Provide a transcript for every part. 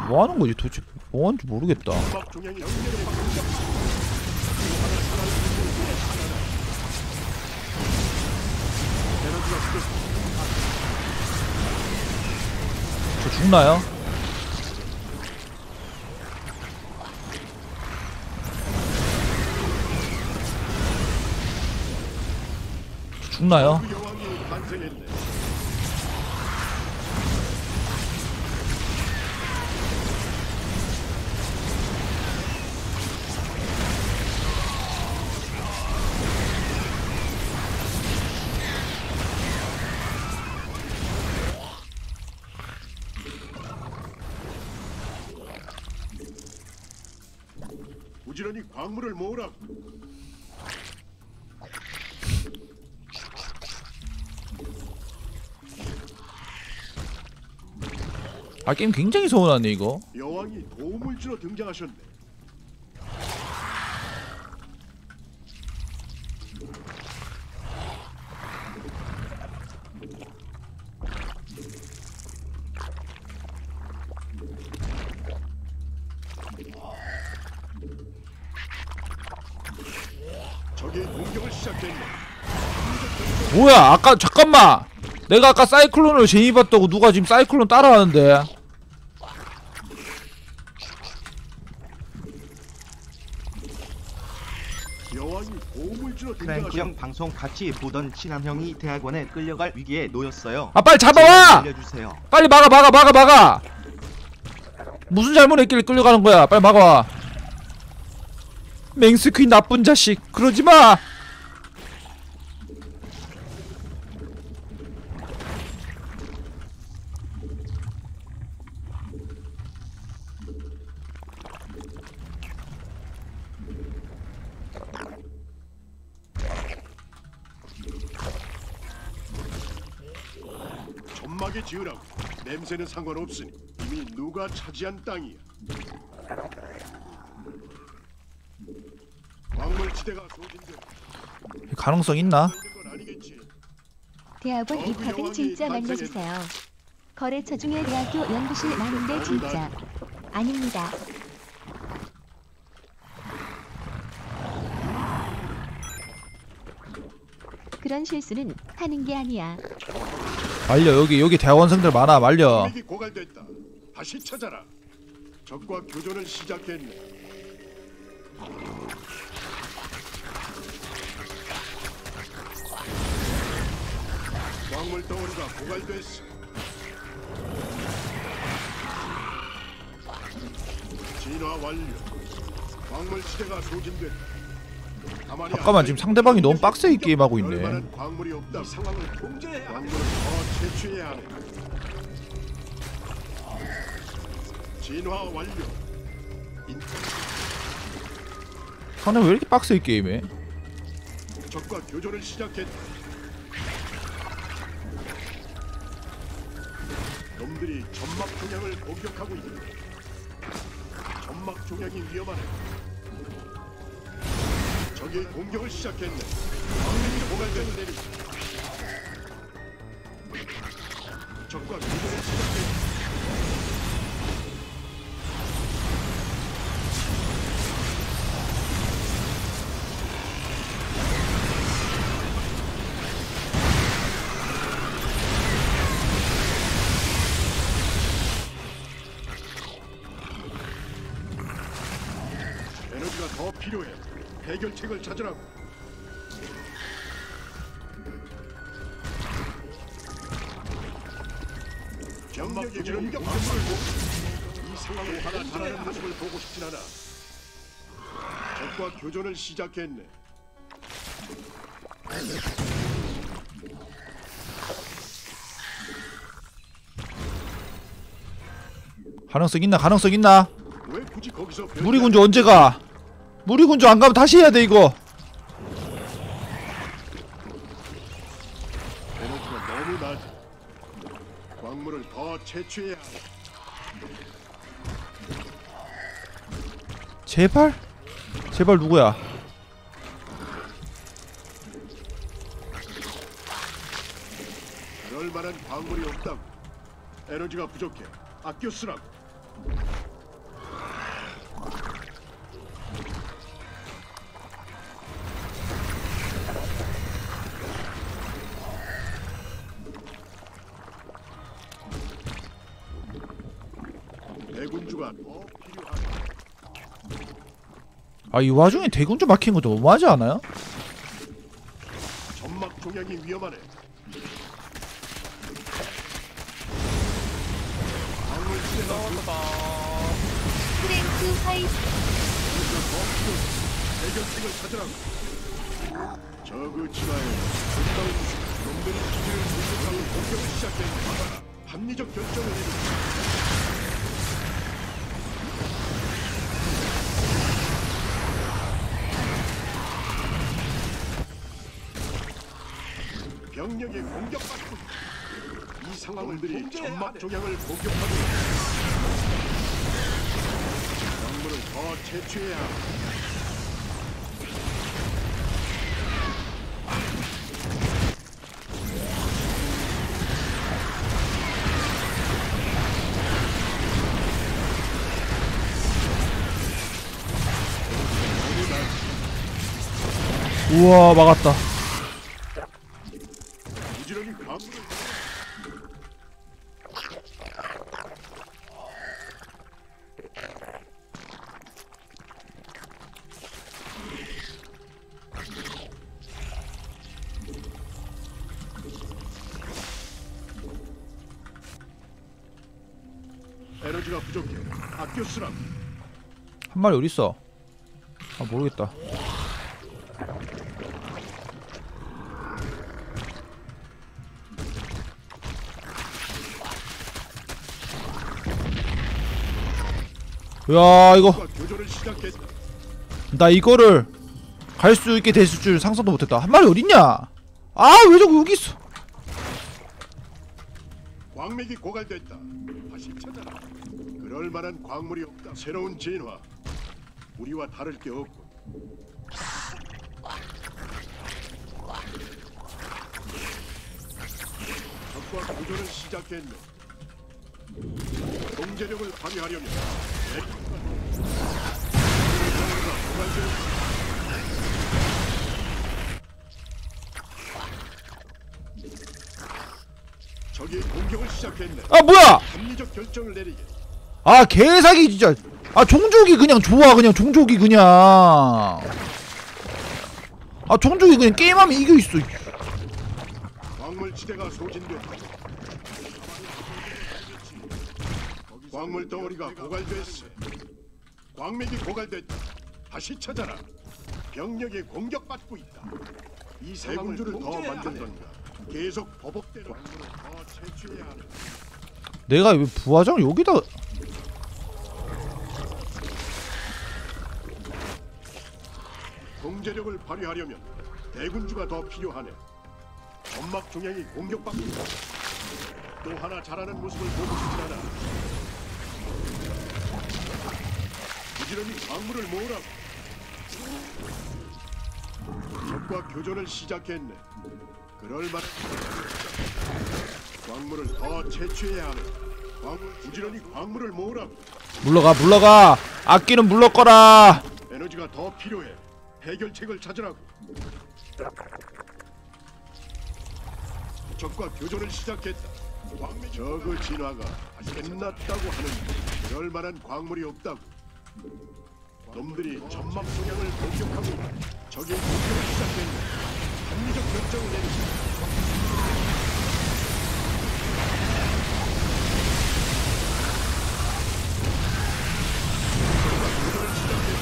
뭐 하는 거지 도대체? 뭐 하는지 모르겠다. 저 죽나요? 저 죽나요? 부지런히 광물을 모으라. 아 게임 굉장히 서운하네 이거. 여왕이 도움을 주러 등장하셨네. 적의 공격을 시작했네. 뭐야 아까 잠깐만. 내가 아까 사이클론을 제입했다고 누가 지금 사이클론 따라하는데. 여왕이 도움을 주러 크랭크 형 등장하셨네. 방송 같이 보던 친한 형이 대학원에 끌려갈 위기에 놓였어요. 아 빨리 잡아와! 알려주세요. 빨리 막아! 무슨 잘못했길래 끌려가는 거야? 빨리 막아와. 맹스퀸 나쁜 자식 그러지마. 점막에 지으라고. 냄새는 상관없으니 이미 누가 차지한 땅이야. 광물지대가 소진되면 가능성 있나? 건 아니겠지. 대학원 입학은 진짜 말려주세요. 거래처 중에 대학교 연구실 많은데 진짜 아닙니다. 그런 실수는 하는 게 아니야. 말려. 여기 대학원생들 많아. 말려. 핵이 고갈됐다. 다시 찾아라. 적과 교전을 시작했네. 광물 덩어리가 고갈됐어. 진화 완료. 광물 시대가 소진됐다. 가만히 잠깐만 앉아 지금 상대방이 너무 빡세게 게임하고 있네. 얼마나 광물이 없다. 상황을 통제해야 해. 광물을 더 채취해야 하네. 진화 완료. 상대 왜 이렇게 빡세게 게임해? 적과 교전을 시작했다. 놈들이 점막 종양을 공격하고 있다. 점막 종양이 위험하네. 적이 공격을 시작했네. 광물이 고갈되는 내리. 적과 교전을 시작했다. 에너지가 더 필요해. 해결책을 찾으라고. 병력이 공격 광물을 이 상황을 하나 잘하는 모습을 보고 싶진 않아. 적과 교전을 시작했네. 가능성 있나? 가능성 있나? 왜 굳이 거기서 무리군주 언제 가? 무리군주 안 가면 다시 해야 돼 이거. 에너지가 너무 낮아. 광물을 더 채취해야 해. 제발? 제발 누구야? 그럴 만한 광물이 없다고. 에너지가 부족해. 아껴 쓰라고. 대군주가 더 필요하다. 아, 이 와중에 대군주 막힌 것도 너무하지 않아요? 점막 종양이 위험하네. 프랭크 화이트 해결책을 찾으라고. 저그 진화에 가까운 놈들이 기지를 공격하고 공격을 시작했다. 합리적 결정을 내리고 병력의 공격받고 있다. 이 상황들이 점막 종양을 공격하고 있다. 광물을 더 채취해야 한다. 우와, 막았다. 부지런히 광물을 에너지가 부족해. 아껴 쓰라고. 한 마리 어딨어? 아, 모르겠다. 야, 이거 교전을 시작했다. 나 이거를 갈 수 있게 됐을 줄 상상도 못했다. 한 마리 어딨냐? 아, 왜 자꾸 여기 있어? 광맥이 고갈됐다. 다시 찾아라. 그럴 만한 광물이 없다. 새로운 진화. 우리와 다를 게 없고. 적과 교전을 시작했네. 경제력을 발휘하려면 적이 공격을 시작했네. 아, 뭐야? 합리적 결정을 내리게. 아, 개사기 진짜. 아, 종족이 그냥 좋아. 그냥 종족이 그냥. 아, 종족이 그냥 게임하면 이겨 있어. 광물 지대가 소진됐다. 광물 덩어리가 고갈됐어. 광맥이 고갈됐다. 다시 찾아라. 병력이 공격받고 있다. 이 대군주를 더 만든던가. 계속 버벅대는 광물을 더 채취해야 하는. 내가 왜 부하장을 여기다. 통제력을 발휘하려면 대군주가 더 필요하네. 점막 종양이 공격받고 있다. 또 하나 자라는 모습을 보고 싶지 않아. 부지런히 광물을 모으라고. 적과 교전을 시작했네. 그럴 만. 광물을 더 채취해야 하네. 부지런히 광물을 모으라고. 물러가. 악기는 물러거라. 에너지가 더 필요해. 해결책을 찾으라고. 적과 교전을 시작했다. 저그 진화가 끝났다고 하는데 그럴 만한 광물이 없다고. 놈들이 점막 소량을 공격하고 있다. 적의 공격을 시작했네. 합리적 결정을 내리자. 교전을 시작했다.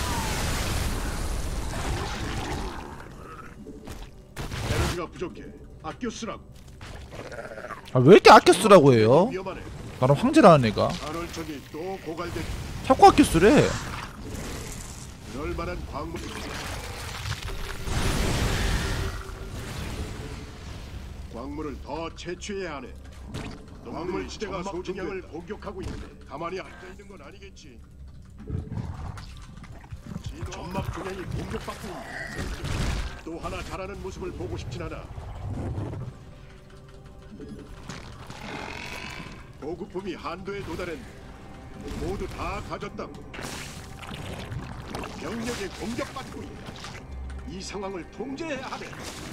에너지가 부족해. 아껴 쓰라고. 아, 왜 이렇게 아껴 쓰라고 해요? 위험하네. 나랑 황제라는 애가 간헐적이 또 고갈됐다. 자꾸 아껴 쓰래. 그럴 만한 광물. 광물을 더 채취해야 하네. 광물 지대가 소진양을 공격하고 있네. 가만히 앉아 있는 건 아니겠지. 점막 종양이 공격받고 있네. 또 하나 자라는 모습을 보고 싶진 않아. 보급품이 한도에 도달했네. 모두 다 가졌다고. 병력이 공격받고 있다. 이 상황을 통제해야 하네.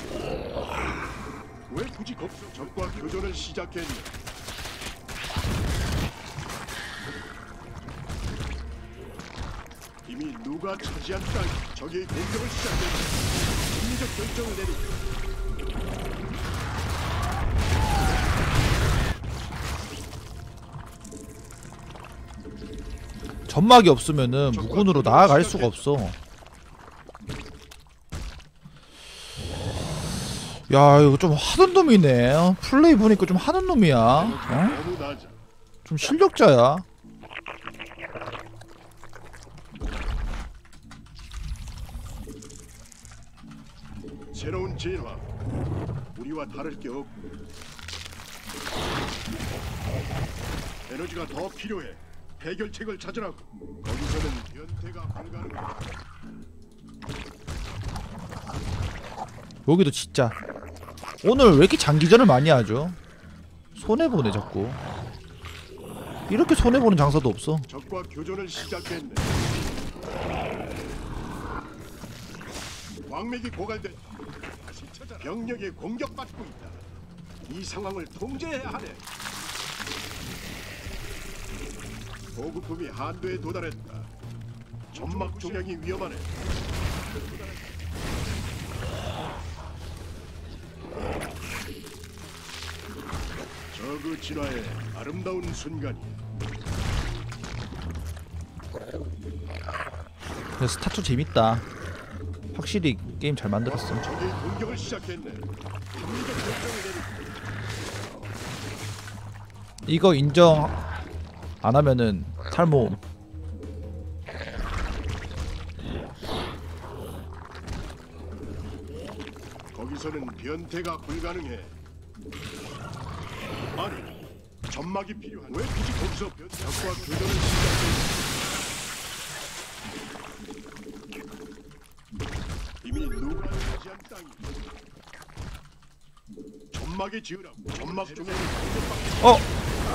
왜 굳이 적과 교전을 시작했네. 이미 누가 차지한 땅 적의 공격을 시작했다. 심리적 결정을 내리고 점막이 없으면은 무군으로 나아갈 수가 없어. 야 이거 좀 하던 놈이네. 플레이 보니까 좀 하는 놈이야. 어? 너무 낮아. 좀 실력자야. 새로운 진화. 우리와 다를 게 없고 에너지가 더 필요해. 해결책을 찾으라고. 거기서는 변태가 불가능해. 여기도 진짜 오늘 왜 이렇게 장기전을 많이 하죠? 손해보네 자꾸. 이렇게 손해보는 장사도 없어. 적과 교전을 시작했네. 광맥이 고갈돼. 다시 찾아라. 병력이 공격받고 있다. 이 상황을 통제해야 하네. 보급품이 한도에 도달했다. 점막 종양이 위험하네. 저그 진화의 아름다운 순간이. 근데 스타투 재밌다. 확실히 게임 잘 만들었어. 적의 공격을 시작했네. 합리적 결정을 내리고 이거 인정 안 하면은 탈모. 거기서는 변태가 불가능해. 아니, 점막이 필요한. 왜 굳이 거기서 변태와 교전을 시작해? 이미 누가 차지한 땅이. 점막에 지으라고. 점막 중에 공격받기. 어?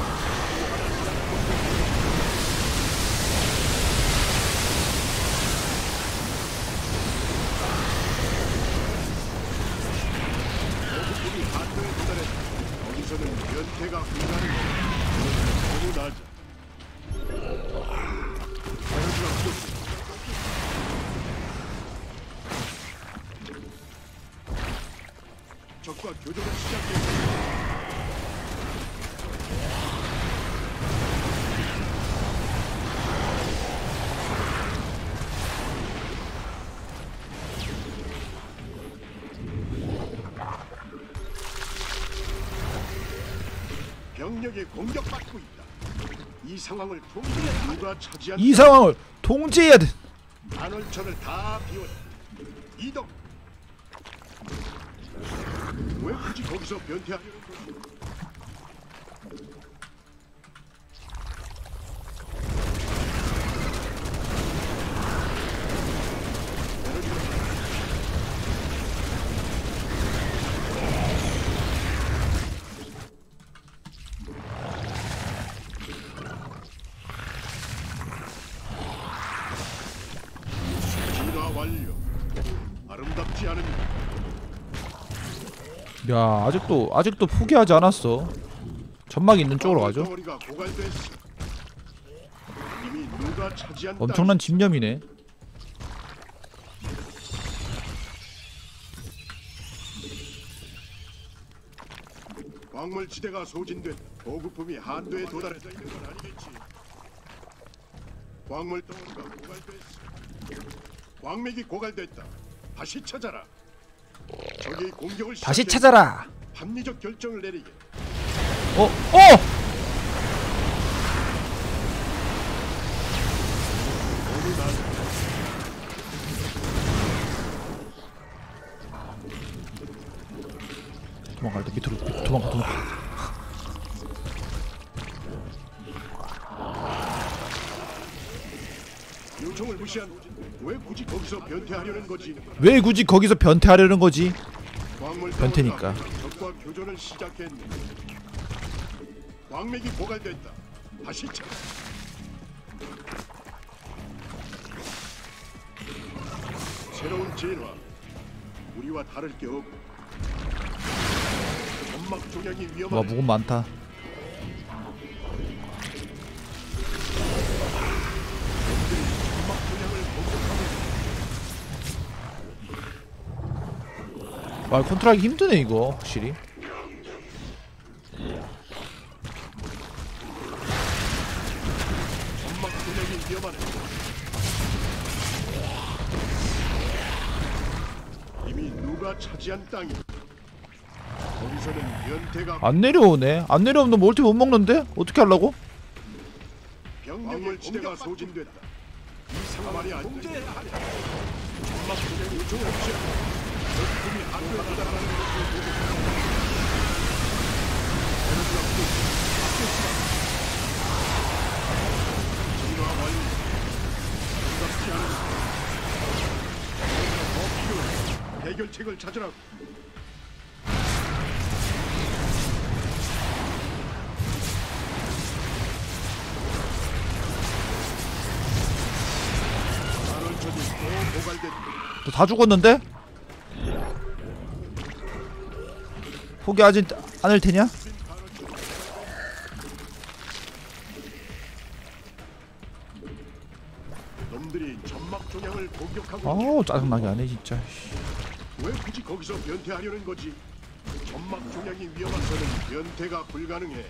보급품이 한도에 도달했다. 거기서는 변태가 불가능해. 너무 낮아. 에너지가 부족해. 적과 교전을 시작했다. 병력이 공격받고 있다. 이 상황을 통제해. 누가 차지한 이 상황을 통제해야 돼. 간헐천을 다 비웠다. 이동. 왜 굳이 거기서 변태하려는 거지? 진화 완료. 아름답지 않은. 야 아직도 포기하지 않았어. 점막 있는 쪽으로 가죠. 덩어리가 고갈됐어. 이미 누가 차지한 엄청난 집념이네. 광물 지대가 소진된 보급품이 한도에 도달해서 있는 건 아니겠지. 광물 덩어리가 고갈됐어. 광맥이 고갈됐다. 다시 찾아라. 적이 공격을 다시 시작했다. 찾아라. 합리적 결정을 내리게. 어? 너무 낮아. 도망갈 때 밑으로 도망가. 요청을 무시한. 왜 굳이 거기서 변태하려는 거지? 왜 굳이 거기서 변태하려는 거지? 광물 변태니까. 적과 교전을 시작했네. 광맥이 고갈됐다. 다시 찾아. 새로운 진화. 우리와 다를 게 없고. 점막 종양이 와 위험하네. 무금 많다. 점막 종양을 아 컨트롤하기 힘드네 이거 확실히. 점막 조약이 위험하네. 이미 누가 차지한 땅이. 거기서는 변태가 안 내려오네. 안 내려오면 너 멀티 못 먹는데? 어떻게 하려고? 병력의 지대가 소진됐다. 이 상황이 안 돼. 점막 조약이 조약이야. 적군이 한국하다라는 것을 보고 진화 완료. 반갑지 않은 더 필요해. 해결책을 찾으라고. 단원천이 또 고갈됐다. 너 다 죽었는데? 포기하지 않을 테냐? 놈들이 점막 종양을 공격하고 아우 짜증나게 하네 진짜. 왜 굳이 거기서 변태하려는 거지? 점막 종양이 위험한서는 변태가 불가능해.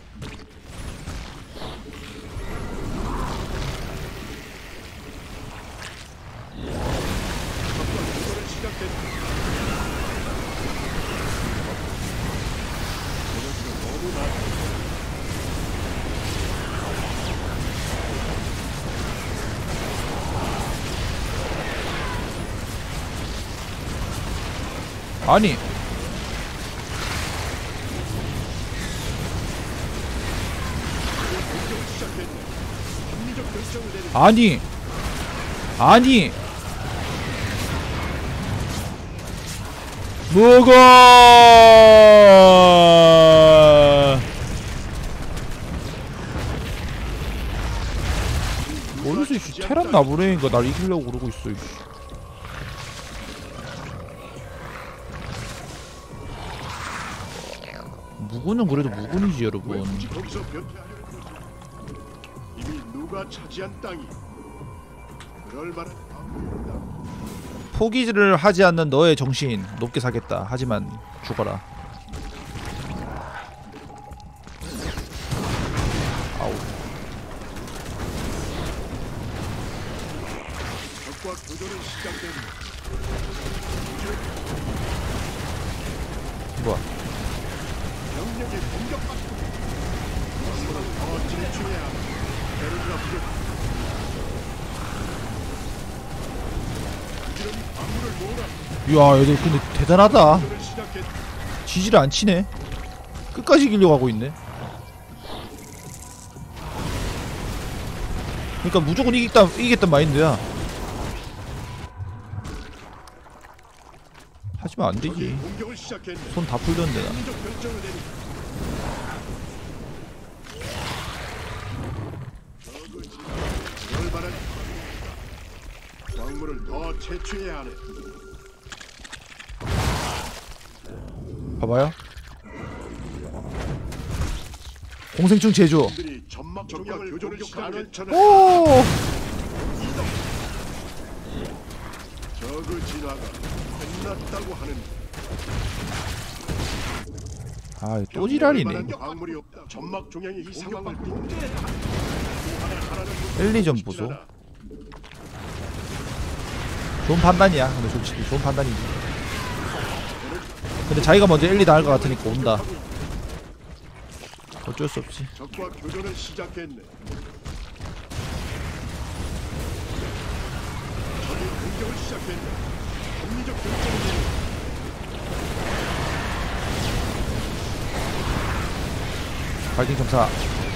적과 교전을 시작했다. 에너지가 너무 낮아. 아니 공격 시작했네. 합리적 결정을 내리. 아니 뭐가 어디서 이 테란 나부랭이가 날 이기려고 그러고 있어. 이씨. 무군은 그래도 무군이지 왜 여러분. 굳이 거기서 변태하려는 거지? 이미 누가 차지한 땅이. 그럴 만한 방법이 없다. 포기를 하지 않는 너의 정신 높게 사겠다. 하지만 죽어라. 아우. 적과 교전은 시작됩니다. 뭐야? 병력이 공격받고 이거는 더 진출해야 한다. 에너지가 부족하다. 부지런히 광물을 모으라. 이야 얘들 근데 대단하다. 교전을 시작했다. 지지를 안 치네. 끝까지 이기려고 하고 있네. 그러니까 무조건 이기겠단 마인드야. 하지만 안 적이 되지. 공격을 시작했네. 손 다 풀렸는데 나. 합리적 결정을 내리. 열반한 광물을 더 채취해야 하네. 봐봐요. 공생충 제조. 놈들이 점막 종양을 교전을 시작했잖아. 오. 저그 진화가 끝났다고 하는. 아, 또 지랄이네. 열반한 광물이 없다. 점막 종양이 이 상황을 통제해. 또 하나 잘하는 엘리 좀 보소. 좋은 판단이야. 근데 솔직히 좋은 판단이지. 근데 자기가 먼저 엘리 나을 것 같으니까 온다. 어쩔 수 없지. 적과 교전을 시작했네. 적이 공격을 시작했네. 합리적 결정을 내리. 파이팅 점사.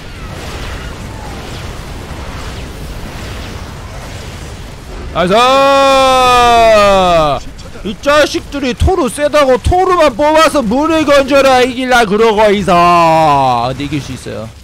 아서 이 자식들이 토르 세다고 토르만 뽑아서 물을 건져라 이길라 그러고 있어. 근데 이길 수 있어요.